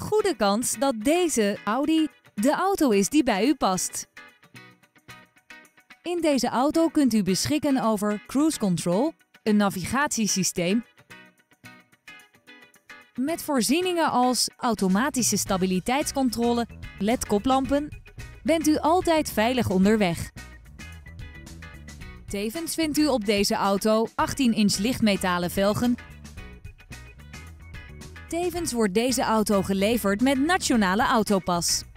goede kans dat deze Audi de auto is die bij u past. In deze auto kunt u beschikken over cruise control, een navigatiesysteem met voorzieningen als automatische stabiliteitscontrole, LED-koplampen. Bent u altijd veilig onderweg. Tevens vindt u op deze auto 18-inch lichtmetalen velgen. Tevens wordt deze auto geleverd met Nationale Autopas.